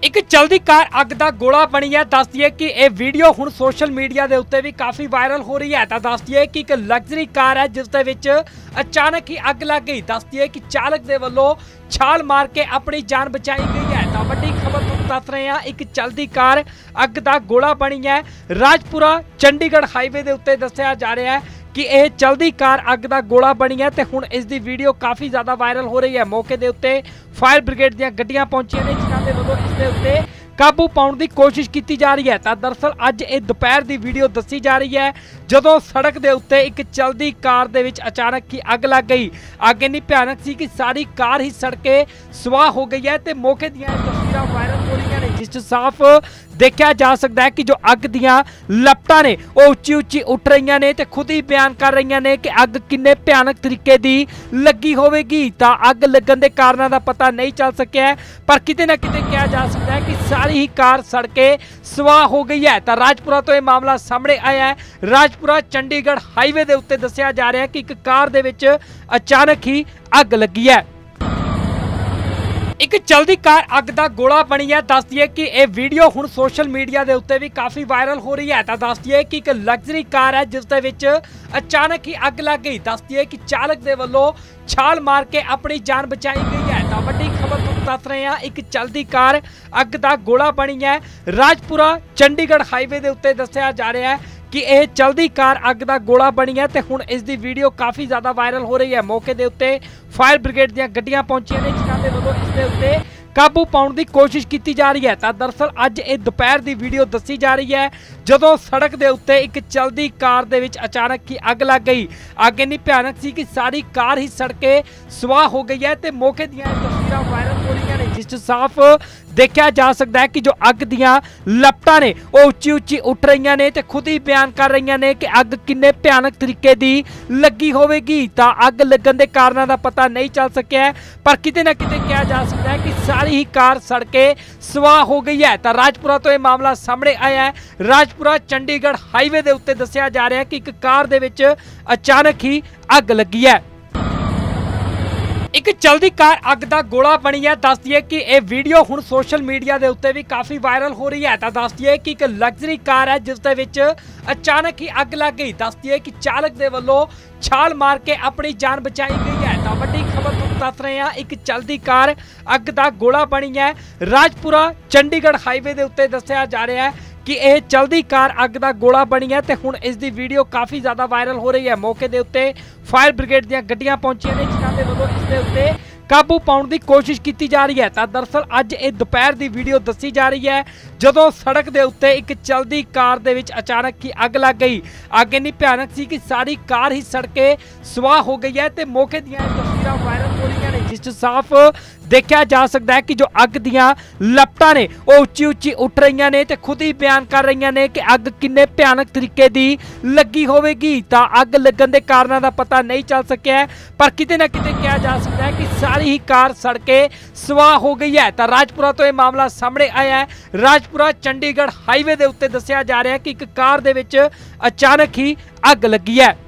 एक चलती कार अग का गोला बनी है। दस दिए कि यह वीडियो हुण सोशल मीडिया के उत्ते भी काफ़ी वायरल हो रही है। तो दस दिए कि एक लग्जरी कार है जिस दे विच अचानक ही अग लग गई। दस दिए कि चालक के वलों छाल मार के अपनी जान बचाई गई है। तो वड्डी खबर तुहानूं दस रहे हैं, एक चलती कार अग का गोला बनी है। राजपुरा चंडीगढ़ हाईवे के उत्ते दस्सिया जा रहा है कि यह चलती कार अग का गोला बनी है। तो हुण इसकी वीडियो काफ़ी ज़्यादा वायरल हो रही है। मौके के उत्ते फायर ब्रिगेड ਦੀਆਂ ਗੱਡੀਆਂ पहुंचिया ने जिन्हां दे वल्लों इसके उत्ते काबू पाउण की कोशिश की जा रही है। तो दरअसल अज ये दोपहर की वीडियो दसी जा रही है जदों सड़क के उत्ते एक चलती कार दे विच अचानक ही अग लग गई। अग इन्नी भयानक सी कि सारी कार ही सड़ के सुआह हो गई है। तो मौके दीयां तस्वीरां वायरल हो रही हैं जिस साफ देखा जा सकता है कि जो अग दीयां लपटां ने वो उच्ची उच्ची उठ रही ने ते खुद ही बयान कर रही ने कि अग किन्ने भयानक तरीके की लगी होवेगी। तो अग लगन के कारणों का पता नहीं चल सकिया है, पर किते ना किते कहा जा सकता है कि सारी ही कार सड़ के सुआह हो गई है। तो राजपुरा तो यह मामला सामने आया है। राजपुरा चंडीगढ़ हाईवे के उत्ते दस्सिया जा रहा है कि एक कार दे विच अचानक ही अग लगी है। एक चलती कार अग का गोला बनी है। दस दिए कि यह वीडियो हुण सोशल मीडिया के उत्ते भी काफ़ी वायरल हो रही है। तो दस दिए कि एक लग्जरी कार है जिस दे विच अचानक ही अग लग गई। दस दिए कि चालक के वलों छाल मार के अपनी जान बचाई गई है। तो वड्डी खबर तुहानूं दस रहे हैं, एक चलती कार अग का गोला बनी है। राजपुरा चंडीगढ़ हाईवे के उत्ते दस्सिया जा रहा है कि यह चलती कार अग का गोला बनी है। तो हुण इसकी वीडियो काफ़ी ज़्यादा वायरल हो रही है। मौके के उत्ते फायर ब्रिगेड ਦੀਆਂ ਗੱਡੀਆਂ पहुंचिया ने जिन्हां दे वल्लों इसके उत्ते काबू पाउण की कोशिश की जा रही है। तो दरअसल अज ये दोपहर की वीडियो दसी जा रही है जदों सड़क के उत्ते एक चलती कार दे विच अचानक ही अग लग गई। अग इन्नी भयानक सी कि सारी कार ही सड़ के सुआह हो गई है। तो मौके दीयां तस्वीरां वायरल हो रही हैं जिस साफ देखा जा सकता है कि जो अग दीयां लपटां ने वो उच्ची उच्ची उठ रही ने ते खुद ही बयान कर रही ने कि अग किन्ने भयानक तरीके की लगी होवेगी। तो अग लगन के कारणों का पता नहीं चल सकिया है, पर किते ना किते कहा जा सकता है कि सारी ही कार सड़ के सुआह हो गई है। तो राजपुरा तो यह मामला सामने आया है। राजपुरा चंडीगढ़ हाईवे के उत्ते दस्सिया जा रहा है कि एक कार दे विच अचानक ही अग लगी है। एक चलती कार अग का गोला बनी है। दस दिए कि यह वीडियो हुण सोशल मीडिया के उत्ते भी काफ़ी वायरल हो रही है। तो दस दिए कि एक लग्जरी कार है जिस दे विच अचानक ही अग लग गई। दस दिए कि चालक के वलों छाल मार के अपनी जान बचाई गई है। तो वड्डी खबर तुहानूं दस रहे हैं, एक चलती कार अग का गोला बनी है। राजपुरा चंडीगढ़ हाईवे के उत्ते दस्सिया जा रहा है कि यह चलती कार अग का गोला बनी है। तो हुण इसकी वीडियो काफ़ी ज़्यादा वायरल हो रही है। मौके के उत्ते फायर ब्रिगेड ਦੀਆਂ ਗੱਡੀਆਂ पहुंचिया ने जिन्हां दे वल्लों इसके उत्ते काबू पाउण की कोशिश की जा रही है। तो दरअसल अज ये दोपहर की वीडियो दसी जा रही है जदों सड़क के उत्ते एक चलती कार दे विच अचानक ही अग लग गई। अग इन्नी भयानक सी कि सारी कार ही सड़ के सुआह हो गई है। तो मौके दीयां तस्वीरां वायरल हो रही हैं जिस साफ देखा जा सकता है कि जो अग दीयां लपटां ने वो उच्ची उच्ची उठ रही ने ते खुद ही बयान कर रही ने कि अग किन्ने भयानक तरीके की लगी होवेगी। तो अग लगन के कारणों का पता नहीं चल सकिया है, पर किते ना किते कहा जा सकता है कि सारी ही कार सड़ के सुआह हो गई है। तो राजपुरा तो यह मामला सामने आया है। राजपुरा चंडीगढ़ हाईवे के उत्ते दस्सिया जा रहा है कि एक कार दे विच अचानक ही अग लगी है।